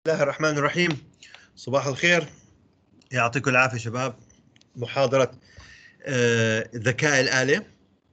الله الرحمن الرحيم. صباح الخير، يعطيكم العافية شباب. محاضرة ذكاء الآلة،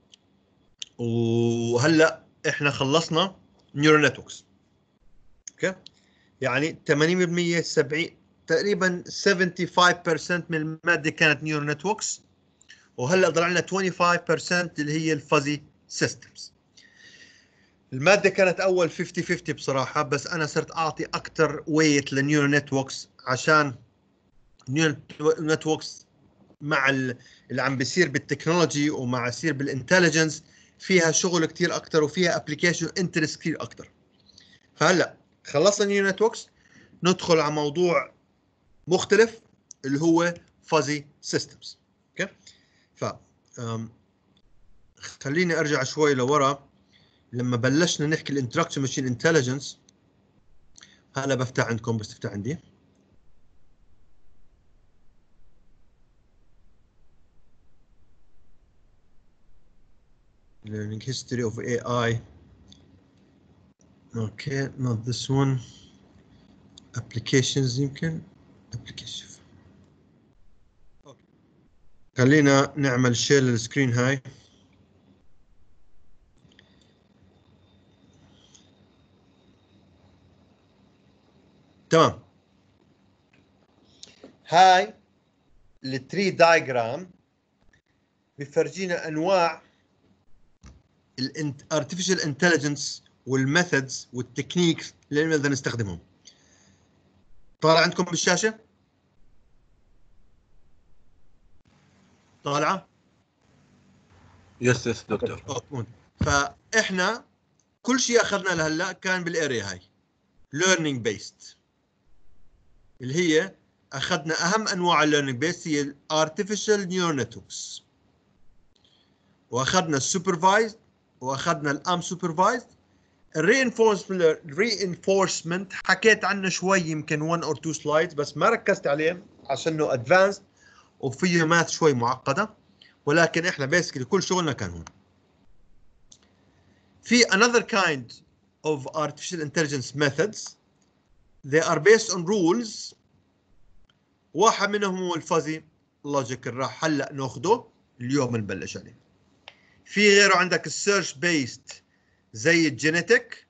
وهلأ احنا خلصنا نيورال نتوركس. اوكي، يعني 80% 70 تقريبا 75% من المادة كانت نيورال نتوركس، وهلأ ضل لنا 25% اللي هي الفازي سيستمز. المادة كانت أول 50-50 بصراحة، بس أنا صرت أعطي أكثر ويت للنيورال نتوركس عشان نيورال نتوركس مع اللي عم بيصير بالتكنولوجي ومع يصير بالانتليجنس فيها شغل كتير اكتر وفيها ابلكيشن انترست كتير اكتر. فهلا خلصنا نيو نتوركس، ندخل على موضوع مختلف اللي هو فازي سيستمز. اوكي، ف خليني ارجع شوي لورا. لما بلشنا نحكي الانتراكشن ماشين انتليجنس، هلا بفتح عندكم، بس تفتح عندي learning history of AI. Okay, not this one. applications يمكن application. خلينا نعمل شير للسكرين هاي. تمام، هاي التري دايجرام بفرجينا انواع الارتفيشال انتليجنس والميثودز والتكنيكس اللي نقدر نستخدمهم. طالع عندكم بالشاشه؟ طالعه؟ يس دكتور. فاحنا كل شيء اخذنا لهلا كان بالاريا هاي learning based، اللي هي اخذنا اهم انواع الليرنينج بيست هي الارتفيشال نيورال نتوركس، واخذنا السوبرفايزد واخذنا الام سوبرفايزد. الرينفورسمنت حكيت عنه شوي، يمكن 1 or 2 سلايدز، بس ما ركزت عليه عشان انه ادفانسد وفيه ماث شوي معقده، ولكن احنا بيسكلي كل شغلنا كان هون. في another kind of artificial intelligence methods. They are based on rules. واحد منهم هو الفازي لوجيك اللي راح هلا ناخذه اليوم نبلش عليه. في غيره عندك السيرش بيست زي الجينيتك،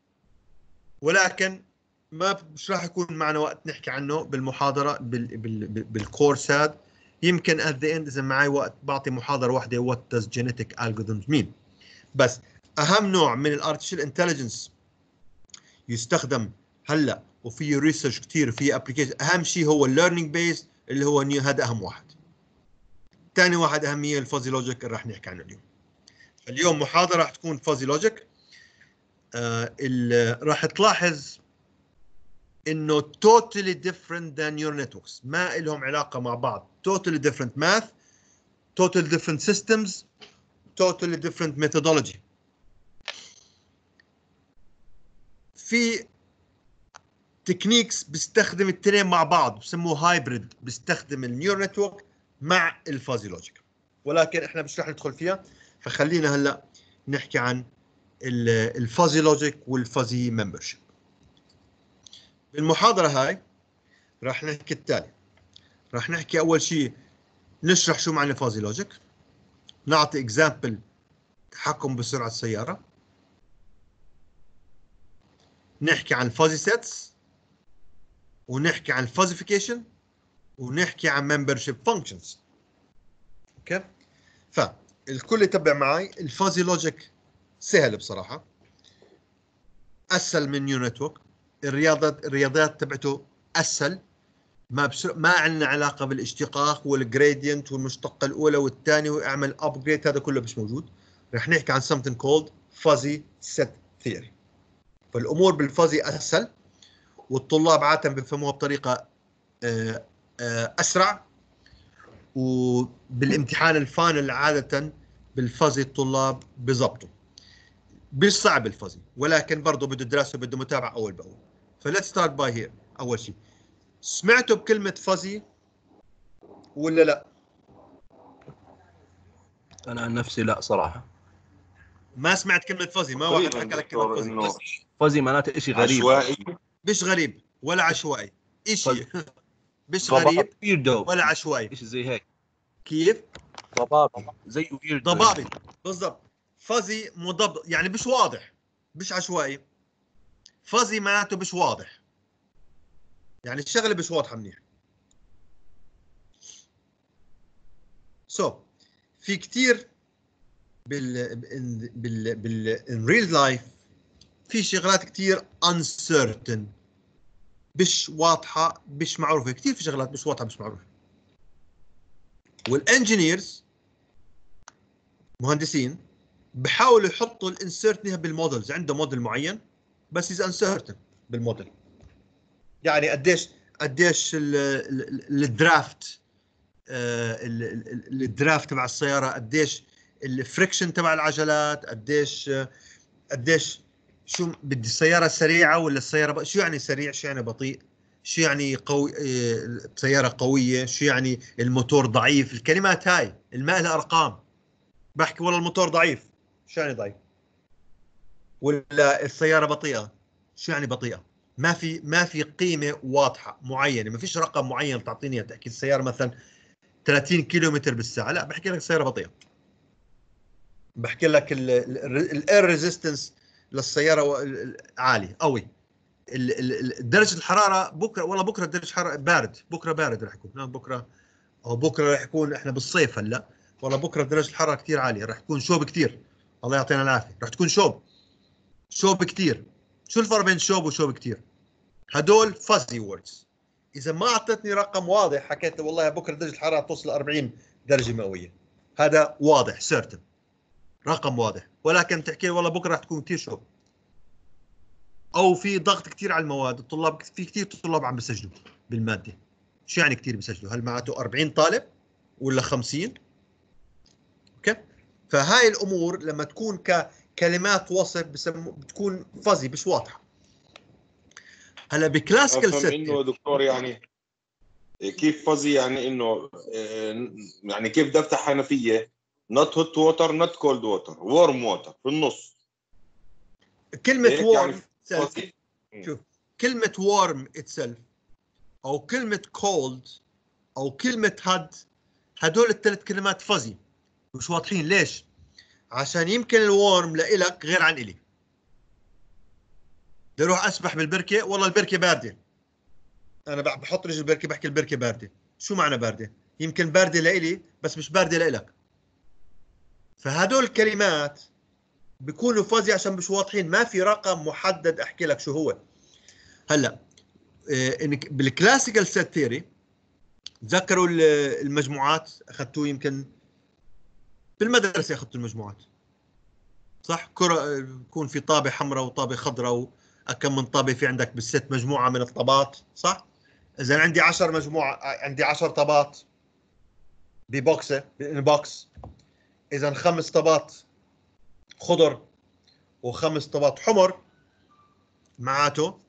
ولكن مش راح يكون معنا وقت نحكي عنه بالمحاضره بالكورس هذا. يمكن at the end اذا معي وقت بعطي محاضره واحده what does genetic algorithms mean. بس اهم نوع من الارتفيشال انتليجنس يستخدم هلا وفيه ريسيرش كثير وفيه ابلكيشن، اهم شيء هو الليرنينج بيس اللي هو هذا اهم واحد. ثاني واحد اهميه الفازي لوجيك اللي راح نحكي عنه اليوم. اليوم محاضره راح تكون فازي لوجيك. راح تلاحظ انه totally different than neural networks، ما لهم علاقه مع بعض. totally different math، totally different systems، totally different methodology. في تكنيكس بيستخدم الاثنين مع بعض، بسموه هايبريد، بيستخدم النيورال نتورك مع الفازي لوجيك، ولكن احنا مش رح ندخل فيها. فخلينا هلا نحكي عن الفازي لوجيك والفازي ممبرشيب. بالمحاضره هاي راح نحكي التالي. راح نحكي اول شيء نشرح شو معنى فازي لوجيك، نعطي اكزامبل تحكم بسرعه السياره، نحكي عن فازي سيتس، ونحكي عن فازيفيكيشن، ونحكي عن ممبرشيب فانكشنز. اوكي، فالكل يتبع معي. الفازي لوجيك سهل بصراحه، اسهل من نيو نتورك. الرياضيات تبعته اسهل، ما عندنا علاقه بالاشتقاق والجريدينت والمشتقه الاولى والثانيه واعمل ابجريد، هذا كله مش موجود. رح نحكي عن something called fuzzy set theory. فالامور بالفازي اسهل، والطلاب عاده بيفهموها بطريقه اسرع، وبالامتحان الفاينل عاده بالفازي الطلاب بضبطوا. مش صعب الفازي، ولكن برضه بده دراسه وبده متابعه اول باول. فليتس ستارت باي هير. اول شيء، سمعتوا بكلمه فازي ولا لا؟ انا عن نفسي لا صراحه ما سمعت كلمه فازي، ما واحد حكى لك كلمه فازي. فازي معناته شيء غريب، مش غريب، ولا عشوائي شيء مش ضباب غريب ويردو ولا عشوائي. ايش زي هيك كيف؟ ضبابي زي ويردو ضبابي بالضبط. فازي مضبط يعني مش واضح، مش عشوائي. فازي معناته مش واضح، يعني الشغله مش واضحه منيح. في كتير in real life في شغلات كتير uncertain، مش واضحه مش معروفه. كتير في شغلات مش واضحه مش معروفه. والانجينيرز مهندسين بحاولوا يحطوا الانسرتني بالمودلز. عنده موديل معين بس از انسرتن بالموديل. يعني قديش الدرافت الدرافت تبع السياره، قديش الفريكشن تبع العجلات، قديش شو بدي السياره سريعه ولا السياره شو يعني سريع، شو يعني بطيء، شو يعني قوي سياره قويه، شو يعني الموتور ضعيف. الكلمات هاي الماء لها ارقام. بحكي والله الموتور ضعيف، شو يعني ضعيف؟ ولا السياره بطيئه، شو يعني بطيئه؟ ما في قيمه واضحه معينه، ما فيش رقم معين تعطيني تحكي السياره مثلا 30 كيلومتر بالساعه. لا، بحكي لك السياره بطيئه. بحكي لك الاير ريزيستنس للسياره عالي قوي. درجه الحراره بكره، والله بكره درجه الحراره بارد، بكره بارد راح يكون. بكره او بكره راح يكون احنا بالصيف هلا. والله بكره درجه الحراره كثير عاليه، راح تكون شوب كثير. الله يعطينا العافيه. راح تكون شوب كثير. شو الفرق بين شوب وشوب كثير؟ هدول فازي ووردز. اذا ما اعطيتني رقم واضح، حكيت والله بكره درجه الحراره توصل 40 درجه مئويه، هذا واضح سيرتن، رقم واضح. ولكن تحكي والله بكره راح تكون كثير شوب، او في ضغط كثير على المواد، الطلاب في كثير طلاب عم بيسجلوا بالماده. شو يعني كثير بيسجلوا؟ هل معناته 40 طالب ولا 50؟ اوكي. فهاي الامور لما تكون ككلمات وصف بتكون فازي مش واضحه. هلا بكلاسيكال افهم انه دكتور يعني كيف فازي، يعني انه يعني كيف بدي افتح حنفيه نوت هوت ووتر نوت كولد ووتر وورم ووتر في النص. كلمه وورم يعني شوف، كلمه وورم اتسلف او كلمه كولد او كلمه هاد، هدول الثلاث كلمات فازي مش واضحين. ليش؟ عشان يمكن الورم لإلك غير عن إلي. بدي اروح اسبح بالبركه، والله البركه بارده، انا بحط رجل البركه بحكي البركه بارده. شو معنى بارده؟ يمكن بارده لإلي بس مش بارده لإلك. فهدول الكلمات بيكونوا فازي عشان مش واضحين، ما في رقم محدد احكي لك شو هو. هلا انك بالكلاسيكال سيت ثيوري تذكروا المجموعات، اخذتوه يمكن بالمدرسه، اخذتوا المجموعات صح؟ كره يكون في طابه حمراء وطابه خضراء، وكم من طابه في عندك بالست مجموعه من الطابات صح؟ اذا عندي 10 مجموعه، عندي 10 طابات ببوكسه بوكس. اذا 5 طابات خضر و5 طابات حمر، معناته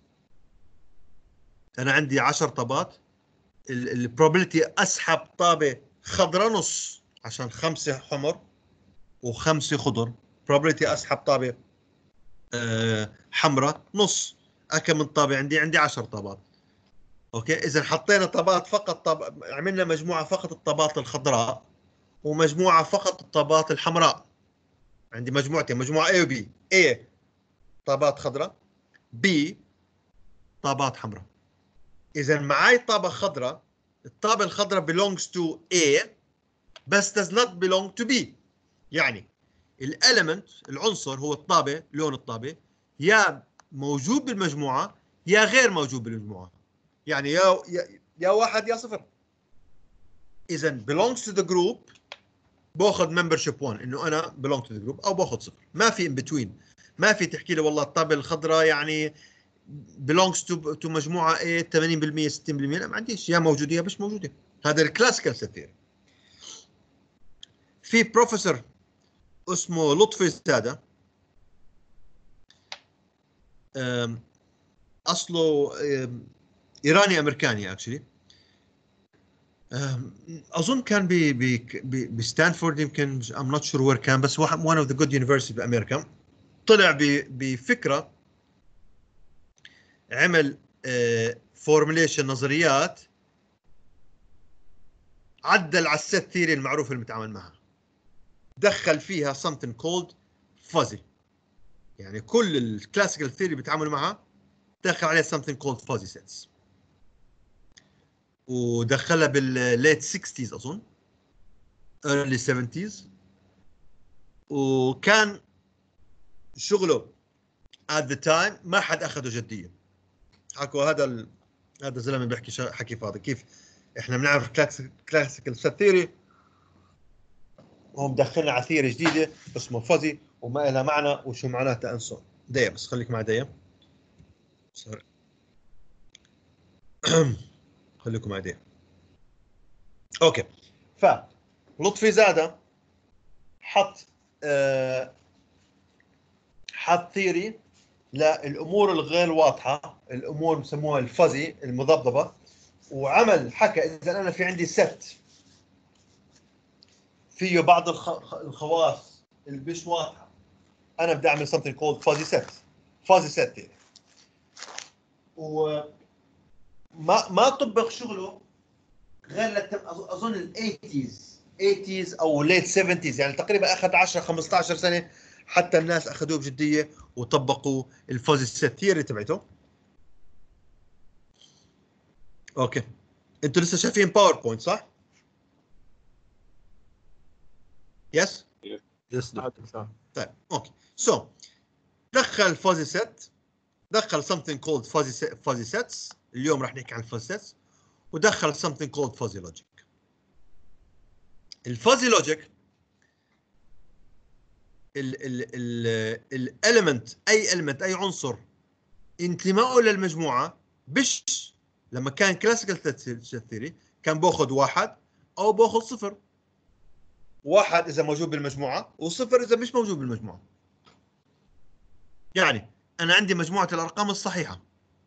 انا عندي 10 طابات. البروبابيلتي اسحب طابه خضراء نص عشان 5 حمر و5 خضر. probability اسحب طابه حمراء نص. كم من طابه عندي 10 طابات. اوكي، اذا حطينا طابات فقط، عملنا مجموعه فقط الطابات الخضراء ومجموعه فقط الطابات الحمراء. عندي مجموعتين، مجموعه A و B. A طابات خضراء، B طابات حمراء. اذا معي طابه خضراء، الطابه الخضراء belongs to A بس does not belong to B. يعني الاليمنت العنصر هو الطابه، لون الطابه يا موجود بالمجموعه يا غير موجود بالمجموعه. يعني يا واحد يا صفر. اذا belongs to the group باخذ membership 1 انه انا belong to the group، او باخذ صفر. ما في in between. ما في تحكي لي والله الطابه الخضراء يعني belongs to مجموعه A 80% 60%. لا، ما عنديش، يا موجوده يا مش موجوده. هذا الكلاسيكال ثيوري. في بروفيسور اسمه لطفي ساده، اصله ايراني امريكاني اكشلي. اظن كان بستانفورد يمكن، I'm not sure where كان، بس one of the good universities بامريكا. طلع بفكره، عمل فورميليشن نظريات عدل على الست ثيري المعروف اللي متعامل معها، دخل فيها something called fuzzy. يعني كل الكلاسيكال ثيري بيتعاملوا معها دخل عليها something called fuzzy sets، ودخلها بالليت 60s اظن early 70s، وكان شغله at the time ما حد اخذه جديا. حكوا هذا زلمه بيحكي حكي فاضي، كيف احنا بنعرف كلاسيكال سيت ثيري وهم دخلنا على ثيري جديده اسمه فuzzy وما لها معنى وشو معناتها انسون. دقيقه بس خليك معي دقيقه. خليكم معي دقيقه. اوكي، فلطفي زاده حط حط ثيري للامور الغير واضحه، الامور بسموها الفuzzy المضبضبه، وعمل حكى اذا انا في عندي ست فيه بعض الخواص اللي مش واضحه، انا بدي اعمل something called fuzzy set يعني. وما ما طبق شغله غير اظن ال 80s او late 70s، يعني تقريبا اخذ 10 15 سنه حتى الناس اخذوه بجديه وطبقوا الفuzzy set ثيوري تبعته. اوكي، انتوا لسه شايفين باوربوينت صح؟ يس؟ يس طيب اوكي، سو دخل فازي سيت، دخل something called fuzzy sets، اليوم راح نحكي عن fuzzy sets، ودخل something called fuzzy logic. الفازي لوجيك الاليمنت، اي عنصر انتمائه للمجموعه، بش لما كان كلاسيكال ثيوري كان باخذ واحد او باخذ صفر، واحد اذا موجود بالمجموعه وصفر اذا مش موجود بالمجموعه. يعني انا عندي مجموعه الارقام الصحيحه،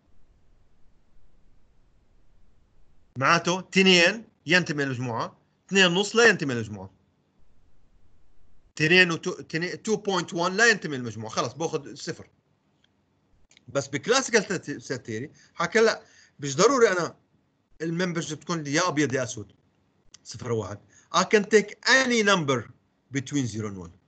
معناته 2 ينتمي للمجموعه، 2.5 لا ينتمي للمجموعه، 2.1 لا ينتمي للمجموعه، خلص باخذ صفر. بس بكلاسيكال سيت ثيوري حكى لا، مش ضروري انا الممبرشيب تكون لي يا ابيض يا اسود 0 و 1. I can take any number between 0 and 1.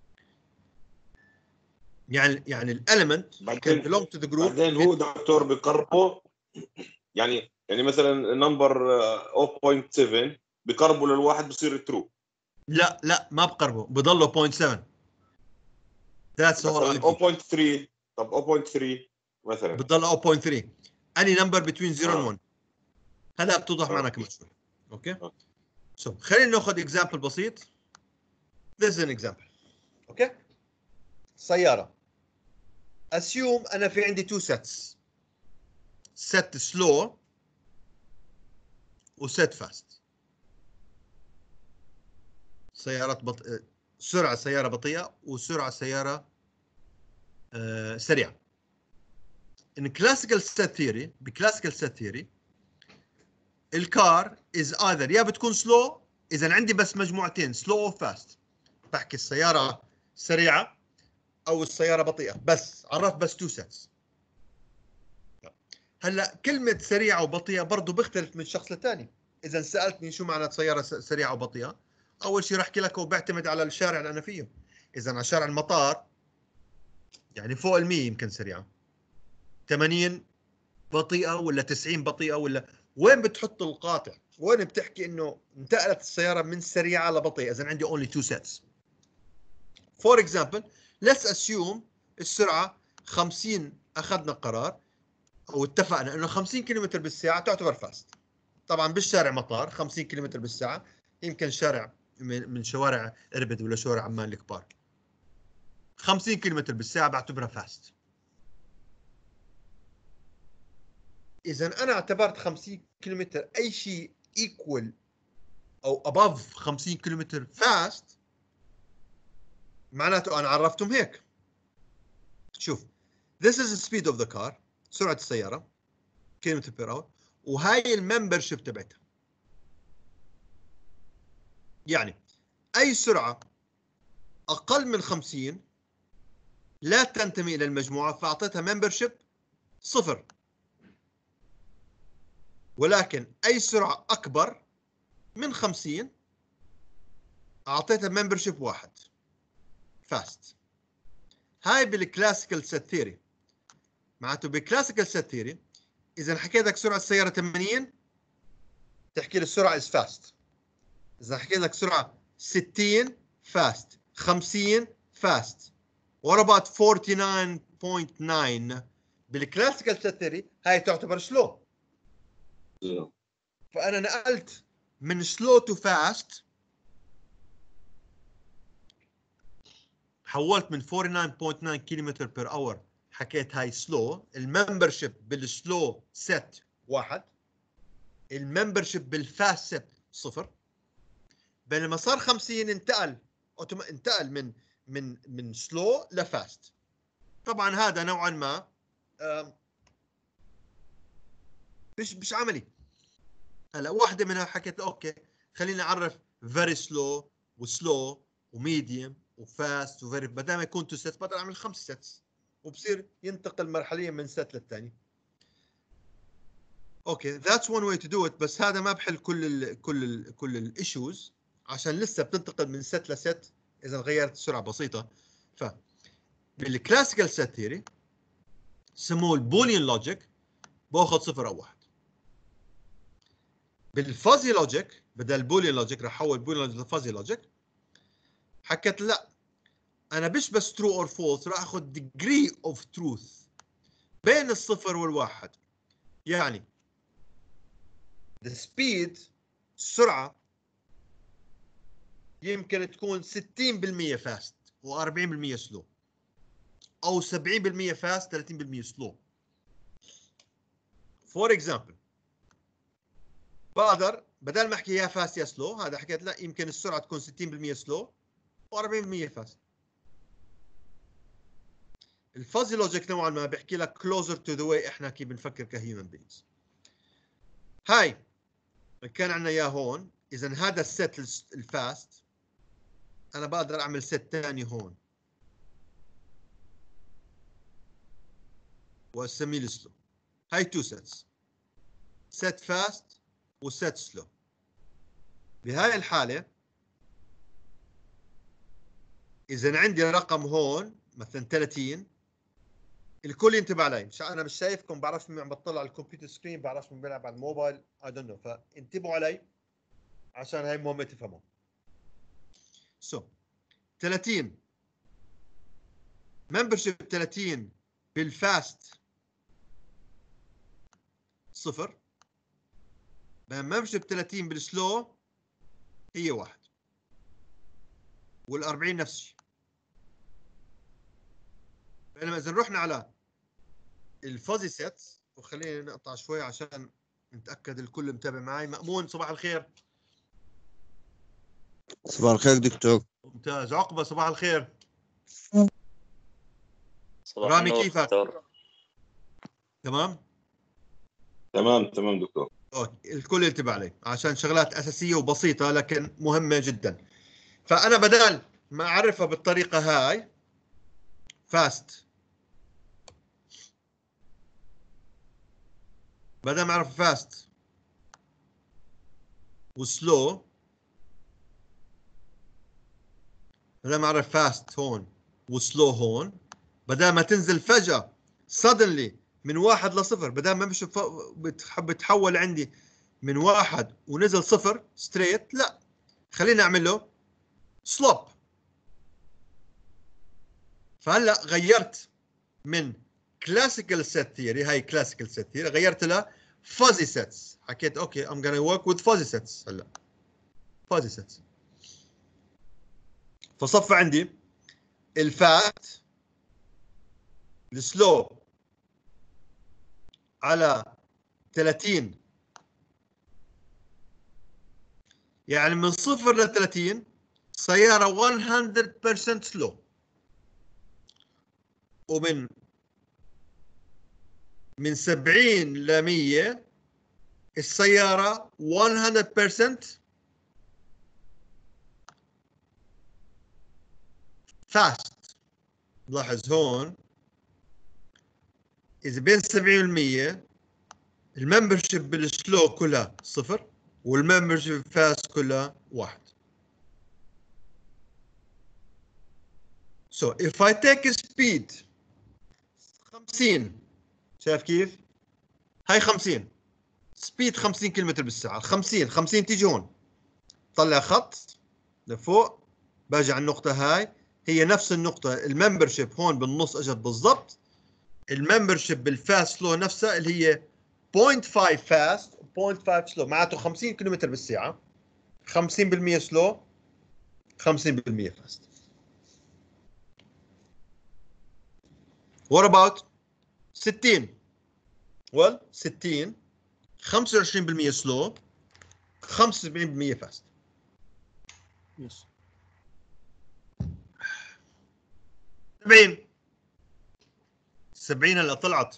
يعني الاليمنت can belong to the group. بعدين هو دكتور بقربه، يعني مثلا نمبر 0.7 بقربه للواحد بصير ترو. لا ما بقربه، بضله 0.7. That's all. 0.3. طب 0.3 مثلا بتضل 0.3 any number between 0 and 1. هلا بتوضح معنا كمان شوي. اوكي، سو خلينا ناخذ اكزامبل بسيط. This is an example. اوكي، سياره. assume انا في عندي two sets، set slow و set fast. سرعه سياره بطيئه وسرعه سياره سريعه. in classical set theory، بكلاسيكال set theory الكار is either يا بتكون slow، اذا عندي بس مجموعتين slow و fast بحكي السياره سريعه او السياره بطيئه، بس عرفت بس two sets. هلا كلمه سريعه وبطيئه برضه بيختلف من شخص لثاني. اذا سالتني شو معنى سياره سريعه وبطيئه، اول شيء راح احكي لك هو بيعتمد على الشارع اللي انا فيه. اذا على شارع المطار يعني فوق ال 100 يمكن سريعه، 80 بطيئه ولا 90 بطيئه، ولا وين بتحط القاطع؟ وين بتحكي انه انتقلت السياره من سريعه لبطيئه؟ اذا عندي only two sets. For example let's assume السرعه 50، اخذنا قرار او اتفقنا انه 50 كيلومتر بالساعه تعتبر فاست. طبعا بالشارع مطار 50 كيلومتر بالساعه يمكن شارع من شوارع اربد ولا شوارع عمان الكبار، 50 كيلومتر بالساعه بعتبرها فاست. اذا انا اعتبرت 50 كيلومتر اي شيء equal او above 50 كيلومتر فاست، معناته انا عرفتهم هيك. شوف this is the speed of the car، سرعه السياره كيلومتر بير اور، وهاي الممبرشيب تبعتها. يعني اي سرعه اقل من 50 لا تنتمي الى المجموعه، فاعطيتها ممبرشيب 0. ولكن اي سرعه اكبر من 50 اعطيتها ممبرشيب واحد فاست. هاي بالكلاسيكال سيت ثيوري. معناته بالكلاسيكال سيت ثيوري اذا حكيت لك سرعه السياره 80 تحكي لي السرعه از فاست. اذا حكيت لك سرعه 60 فاست، 50 فاست. What about 49.9 بالكلاسيكال سيت ثيوري هاي تعتبر سلو. فانا نقلت من سلو تو فاست، حولت من 49.9 كيلومتر بير اور حكيت هاي سلو. الممبرشيب بالسلو سيت واحد، الممبرشيب بالفاست سيت صفر. بينما صار 50 انتقل من سلو لفاست. طبعا هذا نوعا ما مش عملي. هلا واحده منها حكيت اوكي خليني اعرف فيري سلو وسلو وميديوم وفاست وفيري، بدل ما يكون تو سيتس بقدر اعمل 5 سيتس وبصير ينتقل مرحليا من سيت للثاني. اوكي ذاتس وان واي تو دو ات، بس هذا ما بحل كل الايشوز عشان لسه بتنتقل من سيت لسيت اذا غيرت السرعه بسيطه. ف بالكلاسيكال سيت ثيوري سموه البوليان لوجيك، باخذ صفر او واحد. بالفازي لوجيك بدل البوليان لوجيك راح احول بوليان لوجيك لفازي لوجيك. حكيت لا انا مش بس ترو اور فولس، راح اخذ degree of truth بين الصفر والواحد. يعني the speed السرعه يمكن تكون 60% فاست و40% سلو، او 70% فاست 30% سلو. فور اكزامبل بقدر بدل ما احكي يا فاست يا سلو، هذا حكيت لا يمكن السرعه تكون 60% سلو و40% فاست. الفازي لوجيك نوعا ما بيحكي لك closer to the way احنا كيف بنفكر كهيومن بينجز. هاي كان عندنا اياه هون. اذا هذا الست الفاست انا بقدر اعمل ست ثاني هون واسميه السلو. هاي تو سيتس، ست فاست وست سلو. بهاي الحاله اذا عندي رقم هون مثلا 30، الكل ينتبه علي. انا مش شايفكم، بعرفش مين عم بطلع على الكمبيوتر سكرين، بعرفش مين بيلعب على الموبايل، اي دونت نو. فانتبهوا علي عشان هاي مهمه تفهموا. سو 30 ممبرشيب 30 بالفاست صفر، ممبرشيب 30 بالسلو هي واحد، وال40 نفس الشيء. بينما اذا رحنا على الفازي سيتس، وخلينا نقطع شوي عشان نتاكد الكل متابع معي. مأمون صباح الخير. صباح الخير دكتور. ممتاز. عقبة صباح الخير. صباح رامي النور كيفك؟ دكتور. تمام تمام دكتور. اوكي الكل ينتبه علي عشان شغلات اساسيه وبسيطه لكن مهمه جدا. فانا بدل ما اعرفها بالطريقه هاي فاست، بدل ما اعرف فاست وسلو، بدل ما اعرف فاست هون وسلو هون، بدل ما تنزل فجاه suddenly من واحد لصفر، بدل ما مش بتحول عندي من واحد ونزل صفر ستريت، لا خلينا اعمل له سلوب. فهلا غيرت من كلاسيكال سيت ثيوري، هاي كلاسيكال سيت ثيوري، غيرت لها فازي سيتس. حكيت اوكي ام gonna work with fuzzy sets. هلا فازي سيتس، فصف عندي الفات السلو على 30، يعني من صفر ل 30 سيارة 100% سلو، ومن 70 ل 100 السيارة 100% فاست. لاحظ هون إذا بين 70% الممبرشيب بالسلو كلها 0 والممبرشيب فاست كلها 1. So if I take speed 50 شايف كيف؟ هاي 50 سبيد 50 كيلومتر بالساعة 50 تيجي هون طلع خط لفوق باجي على النقطة هاي هي نفس النقطة الممبرشيب هون بالنص اجت بالضبط الممبرشيب بالفاست سلو نفسها اللي هي 0.5 فاست 0.5 سلو معناته 50 كيلومتر بالساعة 50% سلو 50% فاست. What about 60 well 60 25% سلو 75% فاست. يس 70 هلا طلعت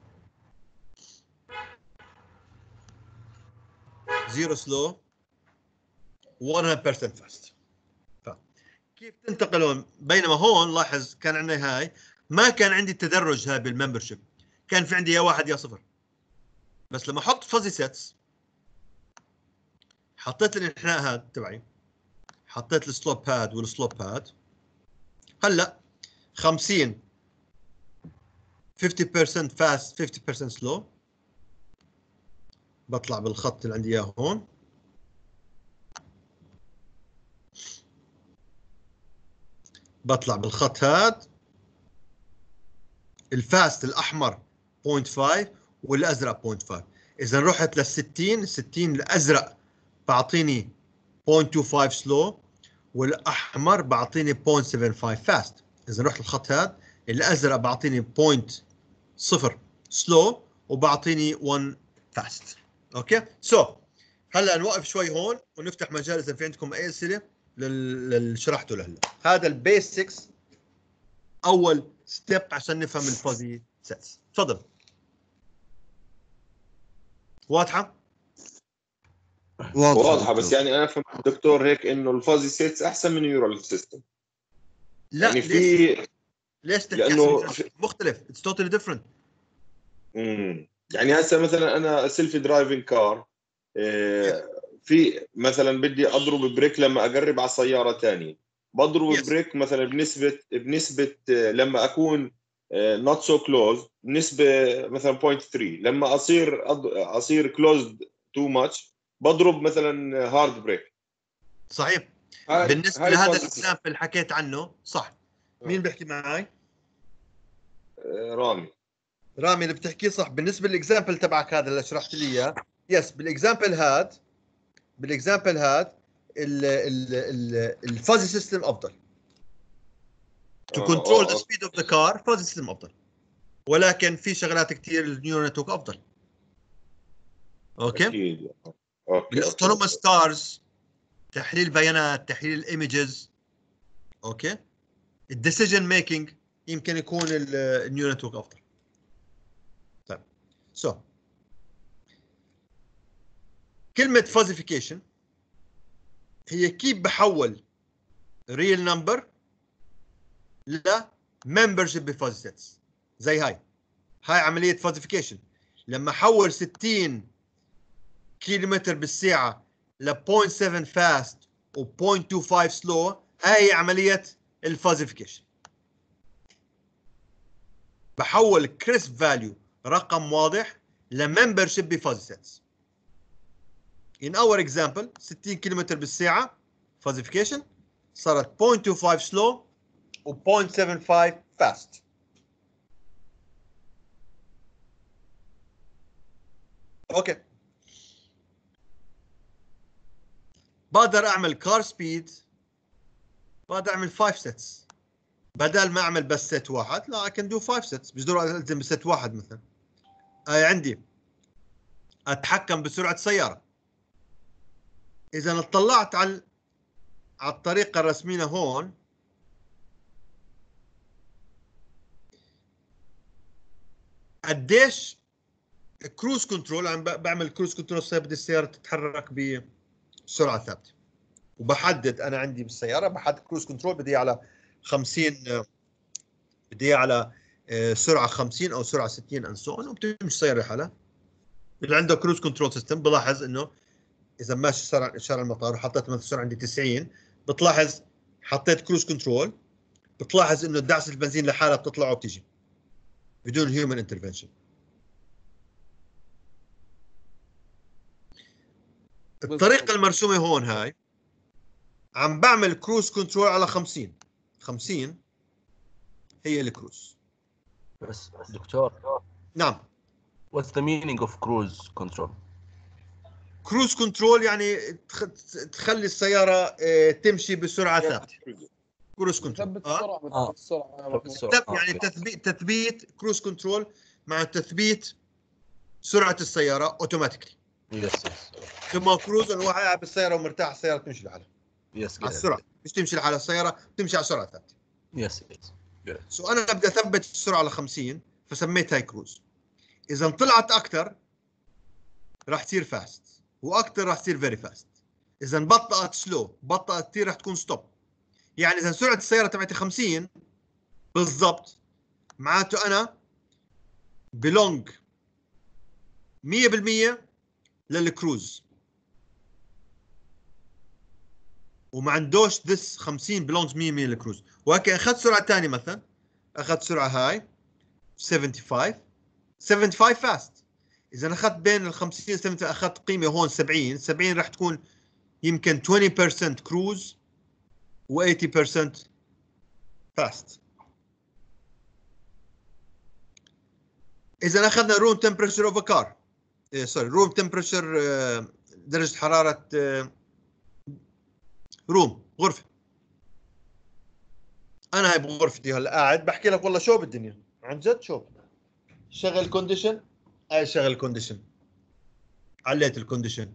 0 سلو 100% فاست. كيف تنتقلون بينما هون لاحظ كان عندنا هاي ما كان عندي تدرج هاي بالممبرشيب كان في عندي يا 1 يا 0 بس لما احط فازي سيتس حطيت الانحناء هذا تبعي حطيت السلوب هاد والسلوب هاد هلا 50 50% فاست 50% سلو بطلع بالخط اللي عندي اياه هون بطلع بالخط هاد الفاست الاحمر 0.5 والازرق 0.5 اذا رحت لل 60 الازرق بعطيني 0.25 سلو والاحمر بعطيني 0.75 فاست. اذا رحت الخط هذا الازرق بعطيني 0.0 سلو وبعطيني 1 فاست. اوكي سو هلا نوقف شوي هون ونفتح مجال اذا في عندكم اي اسئله للي شرحته لهلا. هذا البيسكس اول ستيب عشان نفهم الفازي سيتس. تفضل. واضحه؟ واضحه بس يعني انا فهمت دكتور هيك انه الفازي سيتس احسن من نيورال سيستم. لا يعني في ليش تحكي لانه مختلف اتس توتالي ديفرنت. يعني هسه مثلا انا سيلفي درايفنج كار في مثلا بدي اضرب بريك لما اقرب على سياره ثانيه بضرب بريك مثلا بنسبه لما اكون نوت سو كلوز بنسبه مثلا 0.3 لما اصير كلوزد تو ماتش بضرب مثلا هارد بريك. صحيح. بالنسبه لهذا الاكزامبل اللي حكيت عنه صح. مين بيحكي معي؟ رامي اللي بتحكيه صح. بالنسبه للاكزامبل تبعك هذا اللي شرحت لي اياه يس بالإكزامبل هاد الفازي سيستم افضل. to control the speed of the car فازي سيستم افضل ولكن في شغلات كثير النيورال نتورك افضل. اوكي اكيد. الاوتونوموس كارز تحليل بيانات تحليل الايمجز اوكي الديسيجن ميكينج يمكن يكون النيورال نتورك افضل. طيب كلمة فازيفيكيشن هي كيف بحول ريل نمبر ل membership بفازي سيتس. زي هاي عملية فازيفيكيشن لما حول 60 كيلومتر بالساعة ل 0.7 فاست و 0.25 سلو هاي عملية الفازيفيكيشن. بحول كريسب فاليو رقم واضح لممبرشيب بفازي سيتس. In our example 60 كيلومتر بالساعة فازيفيكيشن صارت 0.25 سلو و 0.75 فاست. اوكي بقدر اعمل كار سبيد بقدر اعمل 5 سيتس بدل ما اعمل بس سيت واحد لا I can do 5 سيتس مش ضروري الزم بسيت واحد. مثلا عندي اتحكم بسرعة سيارة اذا اطلعت على الطريقة الرسمية هون قديش كروز كنترول عم بعمل كروز كنترول بدي السيارة تتحرك بسرعة ثابتة وبحدد انا عندي بالسيارة بحدد كروز كنترول بدي على 50 بدي على سرعة 50 او سرعة 60 and so on وبتمشي السيارة لحالها اللي عنده كروز كنترول سيستم بلاحظ انه اذا ماشي شارع المطار وحطيت مثلا السرعه عندي 90 بتلاحظ حطيت كروز كنترول بتلاحظ انه دعسه البنزين لحالها بتطلع وبتيجي بدون هيومن انترفنشن. الطريقه المرسومه هون هاي عم بعمل كروز كنترول على 50 هي الكروز. بس دكتور، نعم. what's the meaning of cruise control؟ كروز كنترول يعني تخلي السياره تمشي بسرعه ثابته. كروز كنترول ثبت السرعه يعني تثبيت كروز كنترول مع تثبيت سرعه السياره اوتوماتيكلي. يس ثم كروز انه واحد قاعد بالسياره ومرتاح السياره تمشي لحالها. يس على السرعه مش تمشي لحالها السياره تمشي على سرعه ثابته. يس سو انا بدي اثبت السرعه على 50 فسميت هاي كروز. اذا طلعت اكثر راح تصير فاست واكثر راح تصير فيري فاست. اذا بطأت سلو بطأت كثير راح تكون ستوب. يعني اذا سرعه السياره تبعتي 50 بالضبط معناته انا بلونج 100% للكروز وما عندوش ذس 50 بلونجز 100% للكروز. وهيك اخذت سرعه ثانيه مثلا اخذت سرعه هاي 75 فاست. اذا اخذت بين ال 50 و 70 اخذت قيمه هون 70 راح تكون يمكن 20% كروز و 80% فاست. اذا اخذنا روم تمبرتشر اوف كار روم تمبرتشر درجه حراره روم غرفه. انا هاي بغرفتي هلا قاعد بحكي لك والله شو بالدنيا عن جد شو شغل كونديشن. اي شغل كونديشن عليت الكونديشن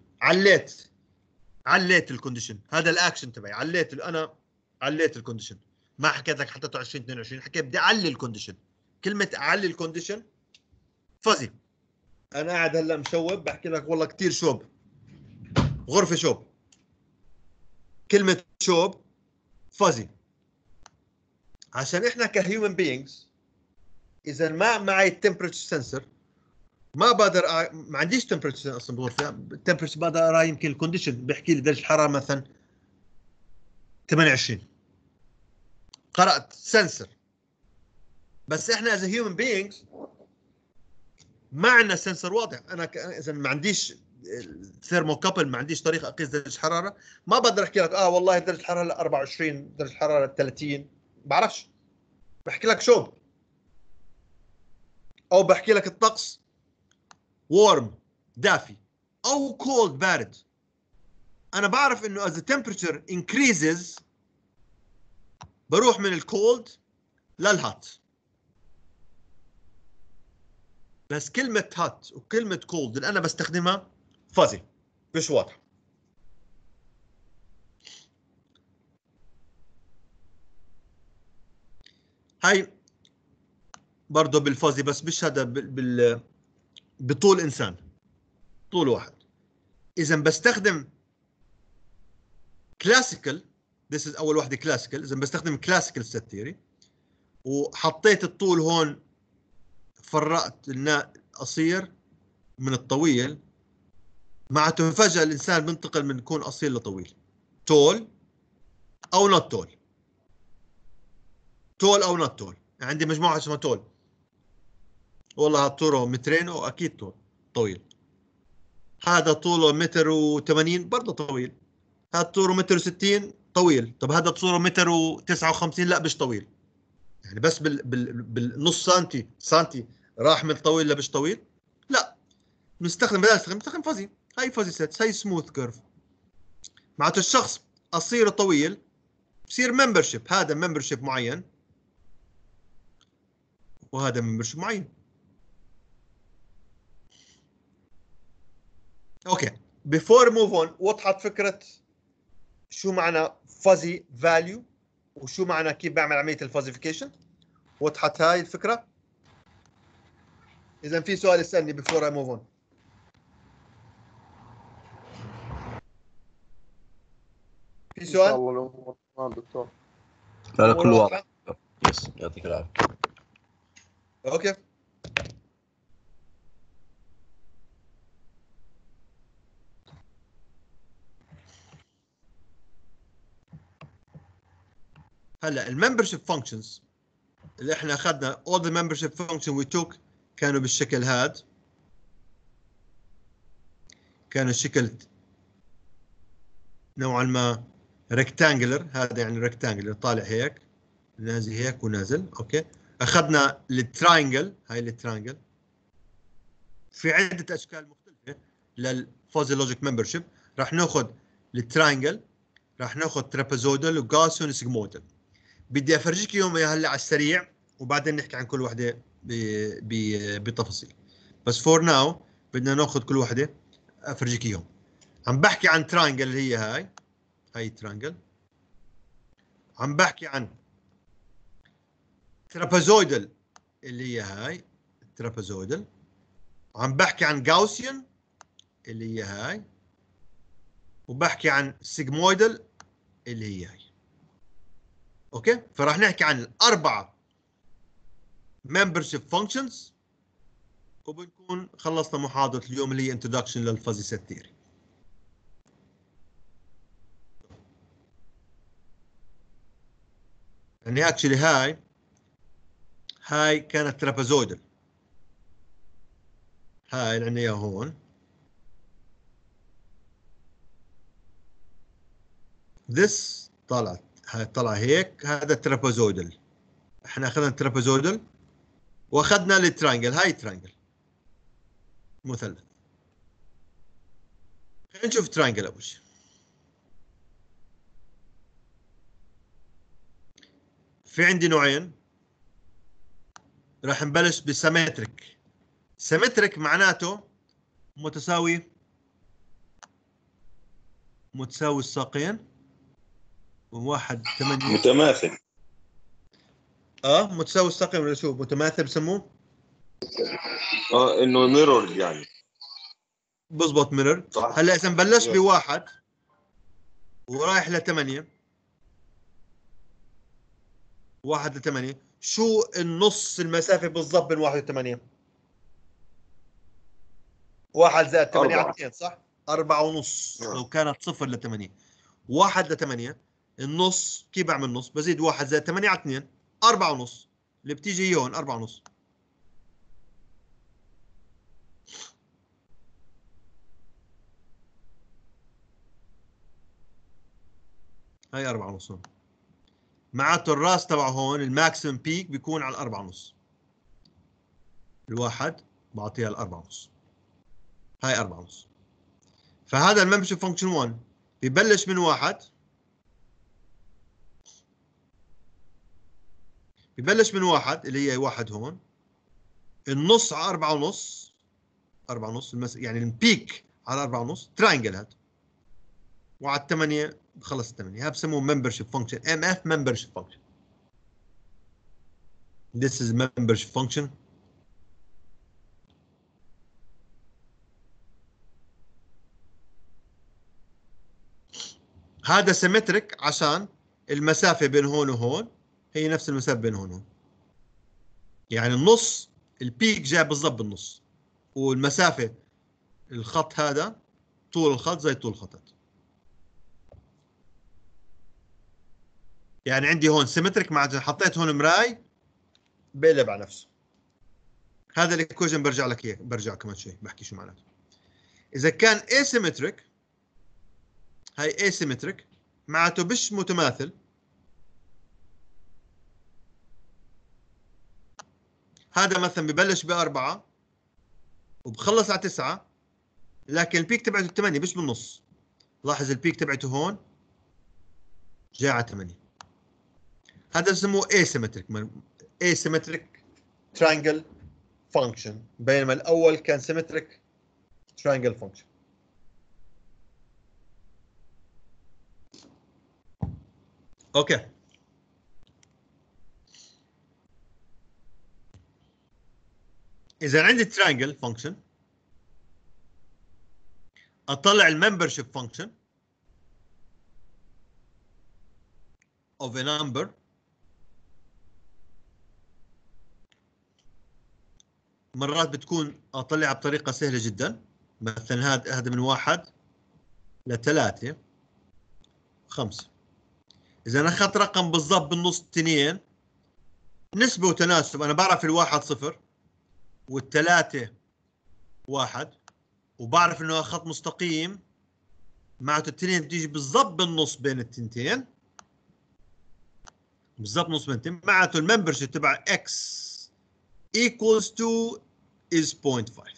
عليت الكونديشن. هذا الاكشن تبعي انا عليت الكونديشن. ما حكيت لك حطيته 20 22 حكيت بدي اعلي الكونديشن. كلمه اعلي الكونديشن فازي. انا قاعد هلا مشوب بحكي لك والله كثير شوب غرفه شوب. كلمه شوب فازي عشان احنا كهيومن بينجز اذا ما معي التمبرتشر سنسور ما بقدر ما عنديش تمبرتشر اصلا بغرفه. التمبرتشر بقدر اقرا يمكن الكونديشن بيحكي لي درجه الحراره مثلا 28 قرات سنسور. بس احنا از هيومن بينجز ما عندنا سنسور واضح. انا اذا ما عنديش ثيرموكابل ما عنديش طريقه اقيس درجه الحراره ما بقدر احكي لك والله درجه الحراره 24 درجه الحراره 30 بعرفش. بحكي لك شوب او بحكي لك الطقس وورم دافي او كولد بارد. انا بعرف انه as the temperature increases بروح من الكولد للهات. بس كلمة هات وكلمة كولد اللي انا بستخدمها فازي مش واضح. هاي برضه بالفازي بس مش هذا بطول انسان طول واحد. اذا بستخدم كلاسيكال this is اول واحده كلاسيكال. اذا بستخدم كلاسيكال ست ثيوري وحطيت الطول هون فرقت لنا قصير من الطويل معناته فجأة الانسان بينتقل من يكون قصير لطويل. تول او نوت تول. تول او نوت تول. عندي مجموعه اسمها تول. والله هذا طوله مترين واكيد طول طويل. هذا طوله متر و80 برضه طويل. هذا طوله متر و60 طويل. طب هذا طوله متر و59 لا مش طويل. يعني بس بالنص سنتي راح من طويل لمش طويل. لا نستخدم بدل نستخدم فازي. هاي فازي سيتس هاي سموث كيرف. معناته الشخص قصير طويل بصير ممبرشيب. هذا ممبرشيب معين وهذا ممبرشيب معين. اوكي before move on وضحت فكرة شو معنى fuzzy value وشو معنى كيف بعمل عملية الفازيفيكيشن. وضحت هاي الفكرة. إذا في سؤال اسألني before I move on. في سؤال؟ ان شاء الله الامور تمام دكتور. لا كل واضح. يس يعطيك العافية. اوكي هلا الممبرشيب فانكشنز اللي احنا اخذنا all the membership function we took كانوا بالشكل هذا، كانوا الشكل نوعا ما ريكتانجلر، هذا يعني ريكتانجلر طالع هيك نازل هيك ونازل. اوكي، اخذنا التراينجل، هاي التراينجل في عده اشكال مختلفه للفازي لوجيك ممبرشيب. راح ناخذ التراينجل، راح ناخذ ترابيزودال وغاوسيان وسيجمويدال. بدي افرجيك اياهم هلا على السريع وبعدين نحكي عن كل وحده بتفاصيل، بس فور ناو بدنا ناخذ كل وحده افرجيك اياهم. عم بحكي عن تراينجل اللي هي هاي تراينجل، عم بحكي عن ترابيزويدال اللي هي هاي الترابيزويدال، عم بحكي عن غاوسيان اللي هي هاي، وبحكي عن سيجمويدال اللي هي هاي. اوكي، فراح نحكي عن الاربعه membership functions وبنكون خلصنا محاضره اليوم اللي هي introduction للفازي سيت ثيوري. يعني اكشلي هاي كانت ترابيزويدال، هاي اللي عندنا اياها هون this طلعت، هاي طلع هيك، هذا ترابيزويدال. احنا اخذنا الترابيزويدال واخذنا الترينجل، هاي ترينجل مثلث. خلينا نشوف ترينجل اول شيء. في عندي نوعين، راح نبلش بسيمتريك. سيمتريك معناته متساوي الساقين، وواحد 8 متماثل. متساوي الساقين ولا شو؟ متماثل بسموه؟ انه ميرور يعني. بزبط ميرور. صح. هلا اذا بلش بواحد ورايح ل8، 1 ل8، شو النص المسافه بالضبط بين 1 و8؟ 1 زائد 8 على 2 صح؟ 4.5. لو كانت 0 ل8. 1 ل8 النص، كيف بعمل نص؟ بزيد 1 زائد 8 على 2 4.5 اللي بتيجي هون 4.5. هاي 4.5 معناته الراس تبعه هون الماكسيمم بيك بيكون على 4.5. الواحد بعطيها 4.5، هاي 4.5. فهذا الممبرشيب فانكشن 1 ببلش من 1، ببلش من 1 اللي هي 1 هون، النص على 4.5، 4.5 يعني البيك على 4.5 تراينجل هذا، وعلى 8 بخلص 8، هذا بسموه membership function MF membership function. This is membership function. هذا سيمتريك عشان المسافة بين هون وهون هي نفس المسافة بين هون وهون، يعني النص البيك جاي بالضبط بالنص، والمسافة الخط هذا طول الخط زي طول الخط. يعني عندي هون سيمتريك مع حطيت هون مراي بقلب على نفسه. هذا الايكويشن برجع لك اياه، برجع كمان شيء بحكي شو معناته. اذا كان asymmetric، هاي asymmetric معناته مش متماثل. هذا مثلا ببلش ب4 وبخلص على 9، لكن البيك تبعته 8 مش بالنص. لاحظ البيك تبعته هون جاي على 8. هذا بسموه asymmetric triangle function، بينما الاول كان symmetric triangle function. اوكي، اذا عندي triangle function اطلع الممبرشيب function of a number مرات بتكون اطلعها بطريقه سهله جدا. مثلا هذا من 1 ل3 5. اذا انا اخذت رقم بالضبط بالنص 2 نسبه وتناسب، انا بعرف الواحد 0 والثلاثه 1 وبعرف انه خط مستقيم معناته التنين بتيجي بالضبط بالنص بين التنتين، بالضبط نص بين التنتين، معناته الممبرشيب تبع x equals to is 0.5.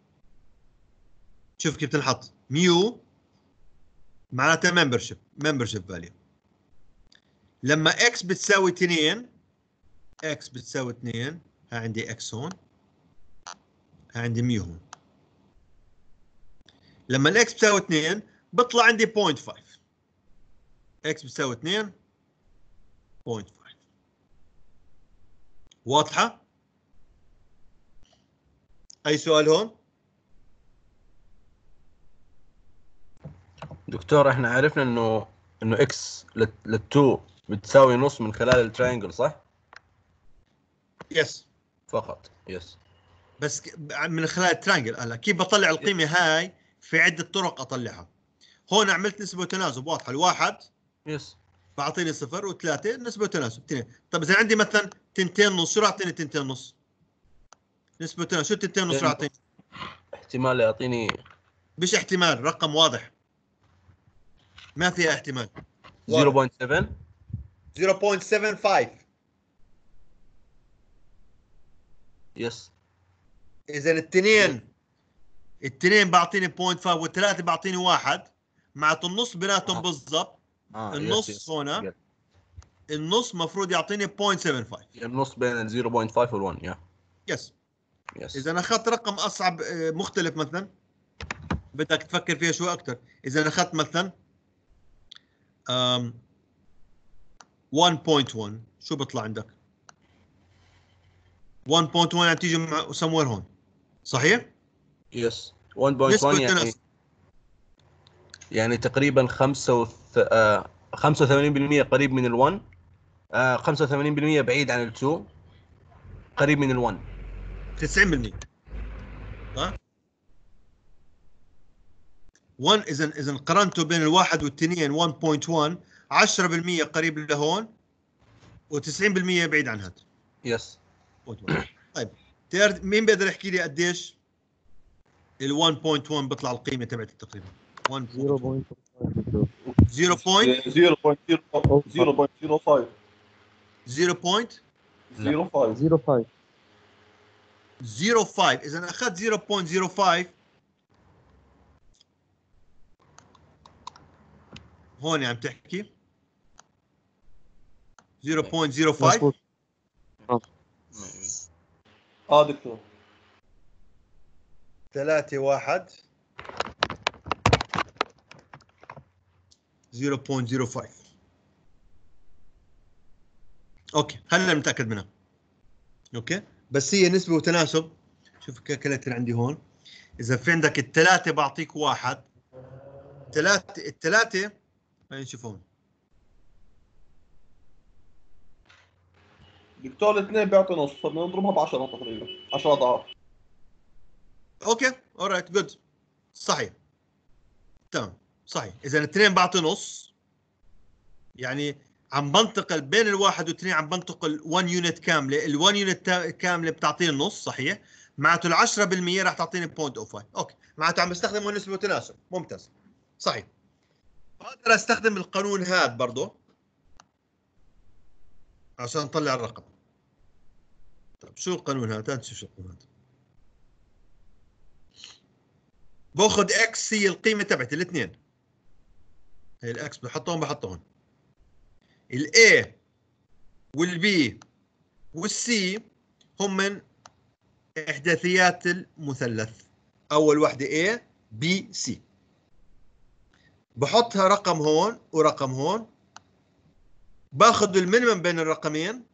شوف كيف تنحط ميو معناتها membership value. لما x بتساوي 2 x بتساوي 2 ها عندي x هون ها عندي ميو هون. لما الاكس بتساوي 2 بطلع عندي 0.5. اكس بتساوي 2 0.5. واضحة؟ أي سؤال هون؟ دكتور احنا عرفنا انه اكس لل2 بتساوي نص من خلال التراينجل صح؟ يس. فقط يس. بس من خلال الترانجل. هلا كيف بطلع القيمة هاي؟ في عدة طرق أطلعها. هون عملت نسبة وتناسب واضحة، الواحد يس بعطيني 0 و3 نسبة وتناسب 2. طب إذا عندي مثلا 2 نص شو راح يعطيني 2 نص؟ نسبة وتناسب شو 2 نص راح يعطيني؟ احتمال يعطيني مش احتمال، رقم واضح ما فيها احتمال. 0.7 0.75. يس. اذا التنين بعطيني 0.5 والثلاثه بعطيني 1 معناته النص بيناتهم بالضبط. النص يس. هنا النص مفروض يعطيني 0.75. النص بين ال 0.5 وال 1 يا يس. يس. اذا انا اخذت رقم اصعب مختلف مثلا بدك تفكر فيها شوي اكثر. اذا انا اخذت مثلا 1.1 شو بيطلع عندك؟ 1.1 يعني تيجي مع somewhere هون صحيح؟ يس 1.1 يعني تقريبا 85% قريب من ال1، 85% بعيد عن ال2، قريب من ال1. 90%. ها 1 اذا قارنته بين الواحد والتنين 1.1 10% قريب لهون و90% بعيد عن هذا. يس. طيب مين بيقدر يحكي لي قديش ال 1.1 بيطلع القيمه تبعت تقريبا؟ 0.05. اذا اخذت 0.05 هون عم تحكي 0.05 دكتور 3 1 0.05. اوكي هلا متاكد منها. اوكي بس هي نسبه وتناسب. شوف الكالكوليتر عندي هون. اذا في عندك الثلاثه بعطيك 1 الثلاثه خلينا نشوف هون. دكتور الاثنين بيعطي نص فبدنا نضربها ب 10 تقريبا 10 اضعاف. اوكي اورايت جود صحيح تمام صحيح. اذا الاثنين بعطي نص يعني عم بنتقل بين الواحد والاثنين عم بنتقل 1 يونت كامله. ال1 يونت كامله بتعطيني النص صحيح. معناته ال 10% راح تعطيني 0.05. اوكي معناته عم بستخدم نسبه وتناسب. ممتاز صحيح. بقدر استخدم القانون هذا برضه عشان نطلع الرقم. طيب شو القانون هذا؟ تعال نشوف شو القانون هذا. باخذ اكس هي القيمه تبعت الاثنين. هي الاكس بحطهم هون. الاي والبي والسي هم من احداثيات المثلث. اول وحده A B C. بحطها رقم هون ورقم هون. باخذ المينيمم بين الرقمين.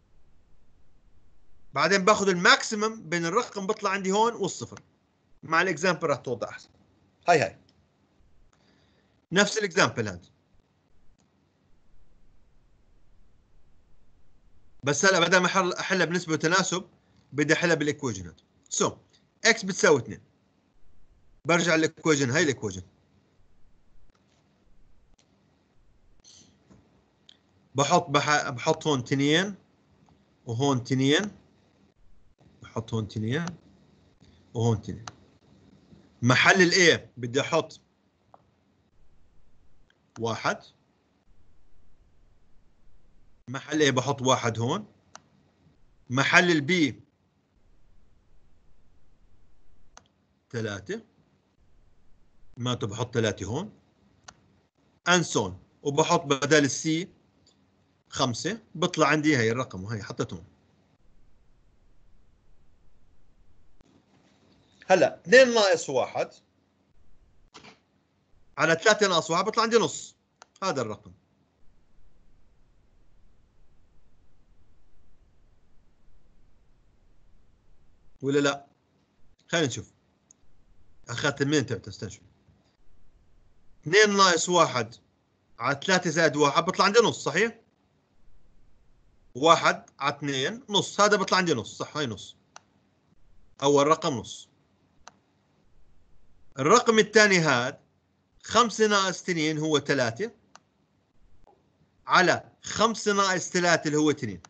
بعدين باخذ الماكسيمم بين الرقم بطلع عندي هون والصفر. مع الاكزامبل راح توضح احسن. هاي نفس الاكزامبل هذا. بس هلا بدل ما احلها بنسبه وتناسب بدي احلها بالايكويشن هذا. سو اكس بتساوي 2. برجع للايكويشن. هاي الايكويشن بحط هون 2 وهون 2، بحط هون 2 وهون 2. محل الاي بدي احط 1، محل ايه بحط 1 هون، محل البي 3 معناته بحط 3 هون انسون، وبحط بدل السي 5 بطلع عندي هي الرقم وهي حطيت هون. هلا 2 ناقص 1 على 3 ناقص 1 بطلع عندي نص، هذا الرقم. ولا لا؟ خلينا نشوف. اخذت من انت استنى شوي. 2 ناقص 1 على 3 زائد 1 بطلع عندي نص، صحيح؟ 1 على 2 نص، هذا بطلع عندي نص، صح؟ هاي نص. اول رقم نص. الرقم الثاني هذا 5 ناقص 2 هو 3 على 5 ناقص 3 اللي هو 2.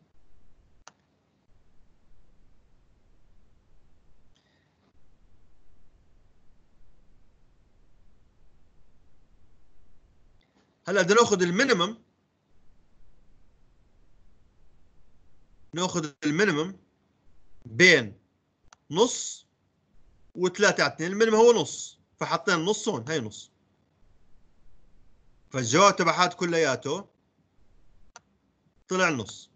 هلا بدنا ناخذ المينيمم، ناخذ المينيمم بين نص و3 على 2. المينيمم هو نص، فحطينا نص هون، هي نص. فالجواب تبع هاد كلياته طلع نص.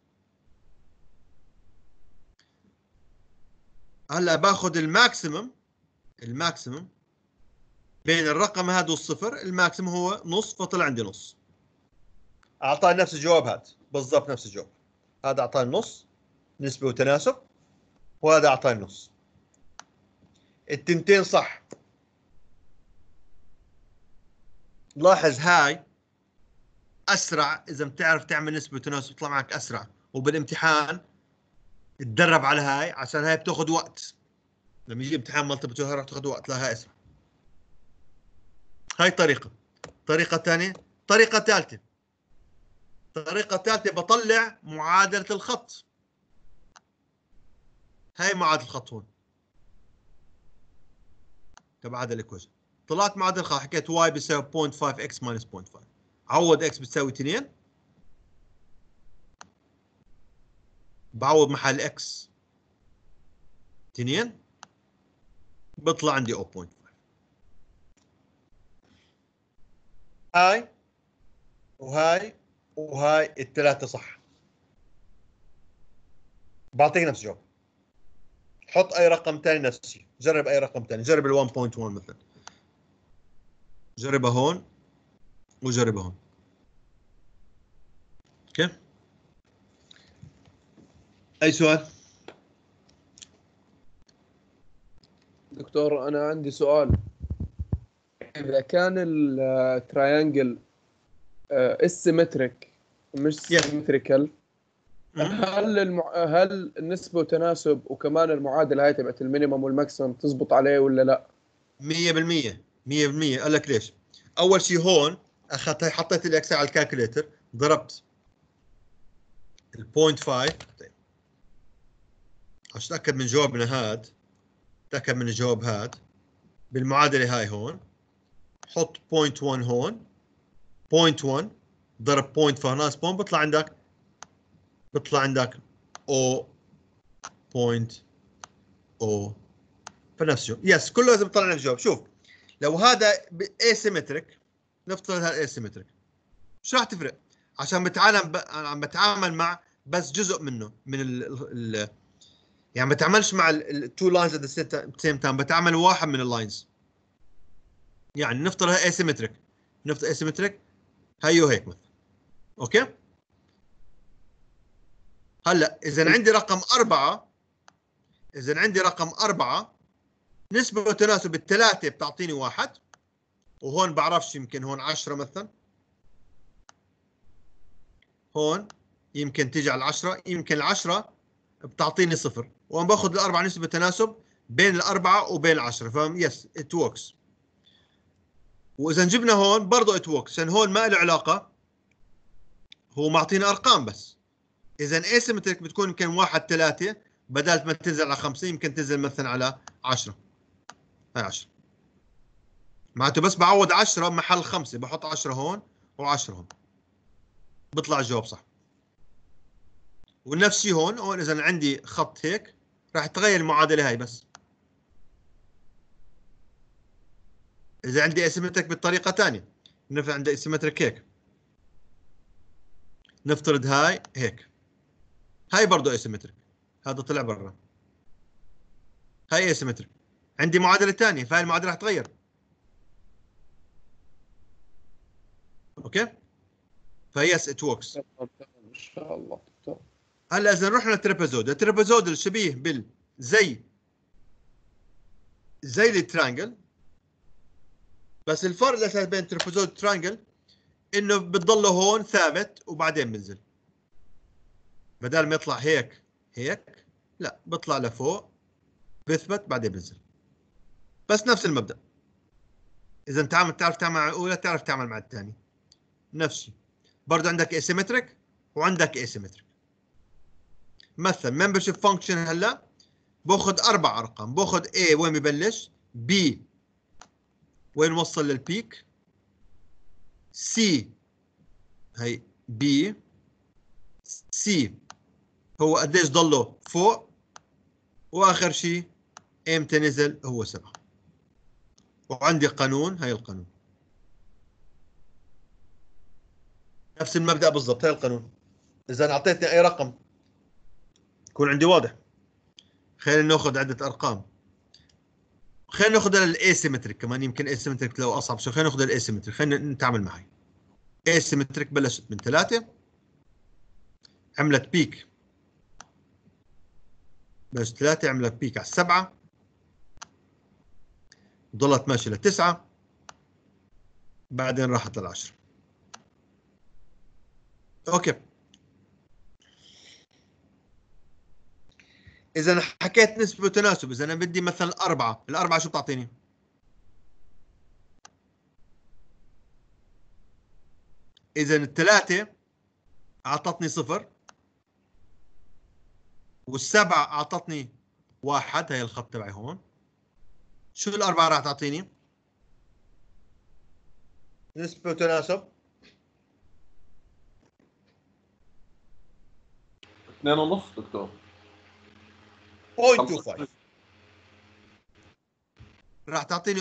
هلا باخذ الماكسيمم بين الرقم هذا والصفر، الماكسيمم هو نص، فطلع عندي نص. اعطاني نفس الجواب هذا بالضبط، نفس الجواب. هذا اعطاني نص نسبة وتناسب، وهذا اعطاني نص. التنتين صح. لاحظ هاي اسرع، اذا بتعرف تعمل نسبة وتناسب يطلع معك اسرع، وبالامتحان تدرب على هاي عشان هاي بتاخذ وقت. لما يجي امتحان مالتيبل تشويس راح تاخذ وقت، لا هاي اسرع. هاي طريقة ثانية. طريقة ثالثة بطلع معادلة الخط. هاي معادلة الخط هون تبع هذا الايكويشن. طلعت معادلة الخط، حكيت y بيساوي 0.5 x minus 0.5. عوض x بتساوي 2، بعوض محل x 2، بيطلع عندي 0.5. هاي وهاي الثلاثة صح. بعطيك نفس الجواب. حط اي رقم ثاني نفسي، جرب اي رقم ثاني، جرب ال 1.1 مثلا، جربها هون وجربها هون. اوكي، اي سؤال؟ دكتور أنا عندي سؤال. إذا كان التراينجل اسيمتريك مش سيمتريكال، هل النسبة وتناسب وكمان المعادلة هاي تبعت المينيمم والماكسيمم تزبط عليه ولا لا؟ 100%. قال لك ليش؟ اول شيء هون اخذت هي، حطيت الاكس على الكالكوليتر، ضربت ال 0.5. طيب عشان اتاكد من جوابنا هاد، تاكد من الجواب هاد بالمعادله هاي هون، حط 0.1 هون، 0.1 ضرب 0.5 ناقص 0 بيطلع عندك 0.0. فنفس الجواب. يس، كله لازم يطلع لك جواب. شوف لو هذا اسيمتريك، نفترض هذا اسيمتريك، شو راح تفرق؟ عشان بتعامل مع بس جزء منه من يعني ما بتعاملش مع التو لاينز ات ذا سيم تايم، بتعامل واحد من اللاينز. يعني نفترض اسيمتريك، هيو هيك مثلا. اوكي، هلا اذا عندي رقم 4، نسبة وتناسب الثلاثة بتعطيني 1، وهون بعرفش يمكن هون 10 مثلا، هون يمكن تيجي على 10، يمكن ال10 بتعطيني 0، وانا باخذ الاربعه نسبة تناسب بين الاربعه وبين ال10، فاهم؟ يس ات وركس. واذا جبنا هون برضه ات وركس، عشان هون ما له علاقة، هو معطينا ارقام بس. اذا اسيمتريك بتكون يمكن 1 3 بدل ما تنزل على 50 يمكن تنزل مثلا على 10. هاي 10 معناته بس بعوض 10 محل 5 بحط 10 هون و10 هون بيطلع الجواب صح. ونفس الشيء هون اذا عندي خط هيك راح تغير المعادله هاي بس. اذا عندي اسيمتريك بطريقه ثانيه نفرض عندي اسيمتريك هيك، نفترض هاي هيك، هاي برضه اسيمتريك، هذا طلع برا، هاي اسيمتريك، عندي معادله ثانيه فهاي المعادله راح تتغير. اوكي فيس ات وركس. ان شاء الله. هلا اذا رحنا للترابيزود، الترابيزود الشبيه زي الترانجل، بس الفرق الاساسي بين الترابيزود والترانجل انه بتضله هون ثابت وبعدين بنزل، بدل ما يطلع هيك هيك لا بيطلع لفوق بيثبت بعدين بنزل، بس نفس المبدأ. اذا تعرف تعمل مع الاولى تعرف تعمل مع الثانيه نفس الشيء. برضه عندك اسيمتريك وعندك اسيمتريك. مثلا ممبرشيب فانكشن هلا باخذ 4 ارقام، باخذ A وين ببلش، B وين وصل للبيك، C هي B، C هو قديش ضله فوق، واخر شيء امتى نزل هو 7. وعندي قانون، هي القانون نفس المبدأ بالضبط، هي القانون. اذا اعطيتني اي رقم يكون عندي واضح. خلينا ناخذ عده ارقام، خلينا ناخذ الاسيمتريك كمان، يمكن اسيمتريك لو اصعب شوي. خلينا ناخذ الاسيمتريك، خلينا نتعامل معي. اسيمتريك بلشت من 3 عملت بيك، بلشت 3 عملت بيك على 7 ضلت ماشيه ل9 بعدين راحت لل10. اوكي اذا حكيت نسبه وتناسب، اذا انا بدي مثلا 4، ال4 شو بتعطيني؟ اذا ال3 اعطتني 0 وال7 اعطتني 1، هي الخط تبعي هون. شو ال4 راح تعطيني؟ نسبة وتناسب 2.5 دكتور. 0.25 راح تعطيني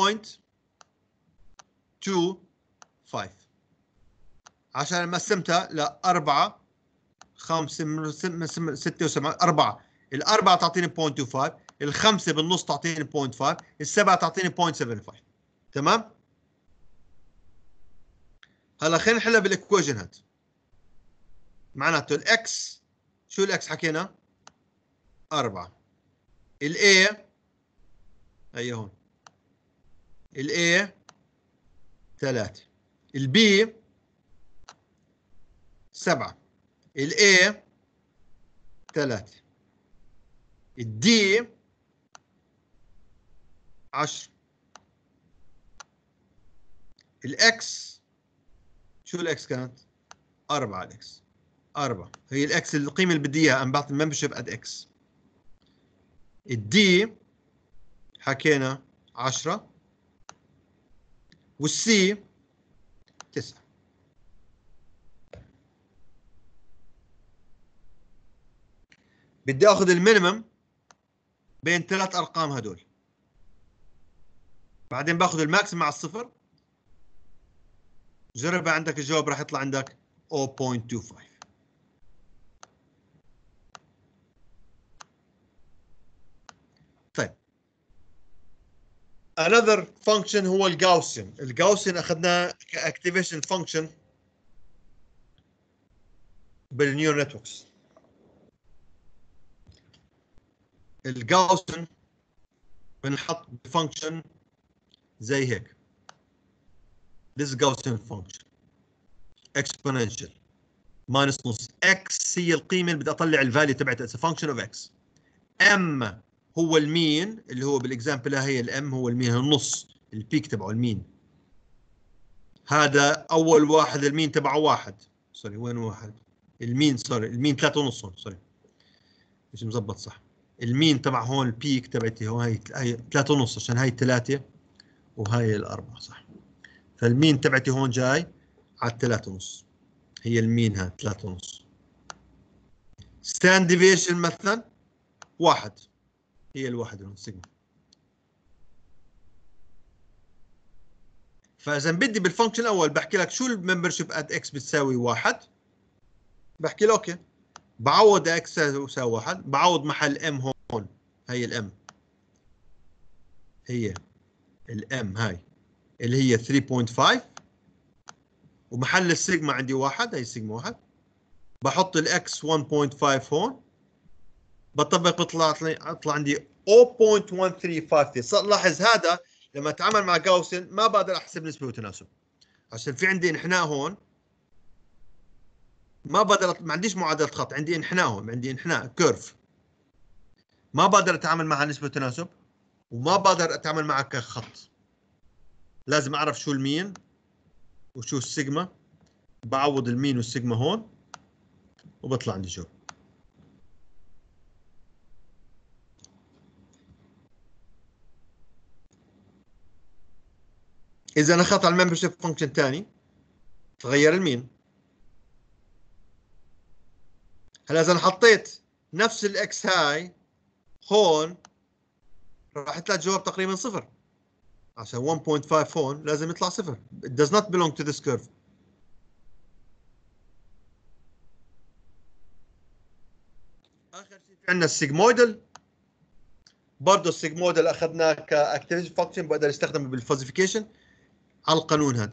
0.25 عشان ما قسمتها ل 4 5 6 و7 4. ال4 تعطيني 0.25، ال5 بالنص تعطيني 0.5، ال7 تعطيني 0.75. تمام؟ هلا خلينا نحلها بالايكويشن هات. معناته الاكس، شو الاكس حكينا؟ 4. الاي هي هون، الاي 3، البي 7، الاي 3، الدي 10، الاكس شو الاكس كانت؟ 4. الاكس 4 هي الاكس القيمه اللي بدي اياها، انا بعطي الممبرشيب اد اكس. الدي حكينا 10 والسي 9. بدي اخذ المينيمم بين 3 ارقام هدول، بعدين باخذ الماكسيمم مع الصفر، جربها عندك الجواب راح يطلع عندك 0.25. طيب another function هو الجاوسيان. الجاوسيان اخذناه كاكتيفيشن فانكشن بالنيور نتوركس. الجاوسيان بنحط فانكشن زي هيك. This Gaussian function exponential minus نص x هي القيمة اللي بدي اطلع الفاليو تبعتها. It's a function of x. m هو المين اللي هو بالاكزامبل هي الام هو المين، النص البيك تبعه المين. هذا اول واحد المين تبعه 1 سوري وين واحد؟ المين سوري المين 3.5 هون سوري مش مظبط صح. المين تبع هون البيك تبعتي هون هي 3.5 عشان هاي 3 وهاي الأربعة صح. فالمين تبعتي هون جاي على 3.5 هي المين ها 3.5. ستاند ديفيشن مثلا 1 هي الواحد هون سيجما. فاذا بدي بالفانكشن الاول بحكي لك شو الممبرشيب ات اكس بتساوي 1 بحكي له اوكي بعوض اكس يساوي 1 بعوض محل ام هون هي الام هي الام هاي اللي هي 3.5 ومحل السيجما عندي 1 هي سيجما 1 بحط الاكس 1.5 هون بطبق بطلع عندي 0.1353. لاحظ هذا لما اتعامل مع جاوسن ما بقدر احسب نسبه وتناسب عشان في عندي انحناء هون ما بقدر ما عنديش معادله خط عندي انحناء هون عندي انحناء كيرف ما بقدر اتعامل معها نسبه وتناسب وما بقدر اتعامل معها كخط. لازم اعرف شو المين وشو السيجما بعوض المين والسيجما هون وبطلع عندي شو. اذا انا اخذت على الممبرشيب فانكشن ثاني تغير المين. هلا اذا انا حطيت نفس الاكس هاي هون راح يطلع الجواب تقريبا صفر عشان 1.5 هون لازم يطلع صفر. It does not belong to this curve. اخر شيء في عندنا السيجمويدال. برضه السيجمويدال اخذناه كاكتيفيشن فانكشن بقدر استخدمه بالفازيفيكيشن على القانون هذا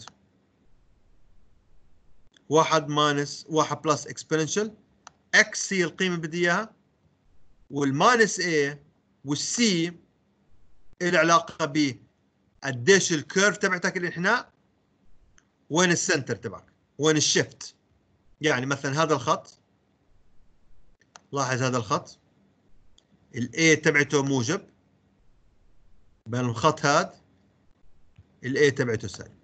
1 ماينس 1 بلس اكسبوننشال اكس هي القيمه اللي بدي اياها والماينس A والسي العلاقه ب قديش الكيرف تبعتك الانحناء وين السنتر تبعك وين الشيفت. يعني مثلا هذا الخط لاحظ هذا الخط الاي تبعته موجب بين الخط هذا الاي تبعته سالب.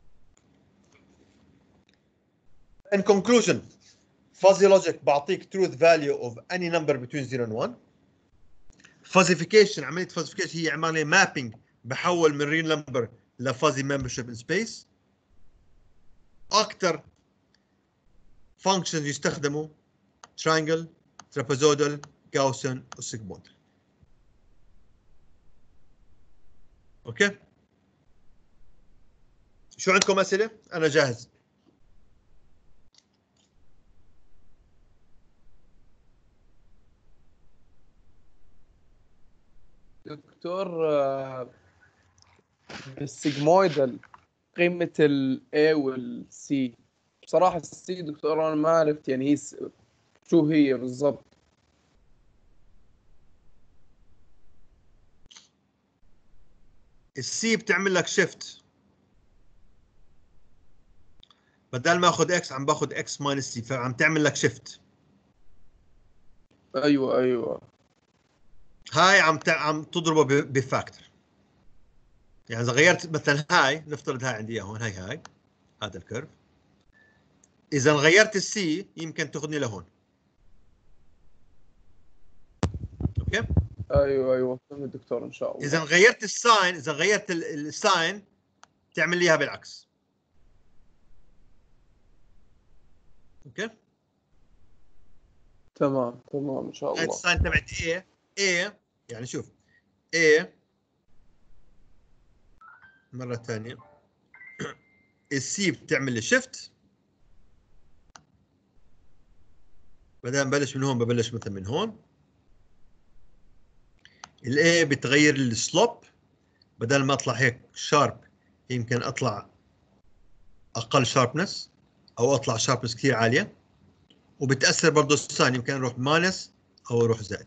In conclusion fuzzy logic بعطيك truth value of any number between 0 and 1. Fuzzification عملية fuzzification هي عملية mapping بحول من real number لفuzzy membership in space. أكثر functions يستخدموا triangle trapezoidal Gaussian وsigmoidal. اوكي شو عندكم أسئلة؟ أنا جاهز. دكتور بالسيجمويدال قيمة ال A وال C بصراحة السي دكتور أنا ما عرفت يعني هي شو هي بالضبط. السي بتعمل لك شيفت بدل ما اخذ اكس عم باخذ اكس ماينس سي فعم تعمل لك شيفت. أيوة هاي عم تضربه بفاكتور. يعني اذا غيرت مثلا هاي نفترض هاي عندي هون هاي هذا الكيرف اذا غيرت السي يمكن تاخذني لهون. اوكي أيوة فهمت دكتور إن شاء الله. اذا غيرت الساين اذا غيرت الساين تعمل لي اياها بالعكس. اوكي تمام إن شاء هاي الله. الساين تبعت A يعني شوف A مرة ثانية السي بتعمل لي شيفت بدل ما ببلش من هون ببلش مثلا من هون. الاي بتغير السلوب بدل ما اطلع هيك شارب يمكن اطلع اقل شاربنس او اطلع شاربنس كثير عاليه وبتاثر برضه الساين يمكن اروح ماينس او اروح زائد.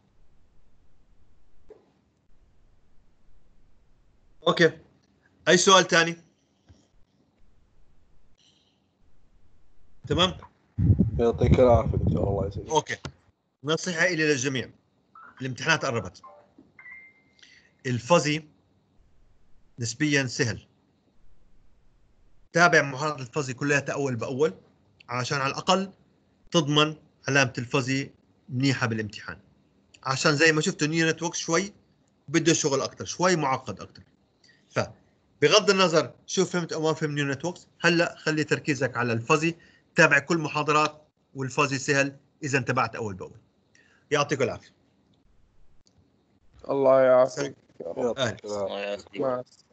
اوكي اي سؤال ثاني؟ تمام يعطيك العافيه دكتور الله يسلمك. اوكي نصيحه الي للجميع الامتحانات قربت. الفuzzy نسبيا سهل. تابع محاضرة الفuzzy كلها اول باول عشان على الاقل تضمن علامه الفuzzy منيحه بالامتحان. عشان زي ما شفتوا النيورال نتورك شوي بده شغل اكثر، شوي معقد اكثر. فبغض النظر شو فهمت او ما فهمت نيورال نتوركس، هلا خلي تركيزك على الفuzzy، تابع كل محاضرات والفuzzy سهل اذا انتبهت اول باول. يعطيكم العافيه. الله يعافيك يا رب. أهلا. الله يعافيك. مع السلامة.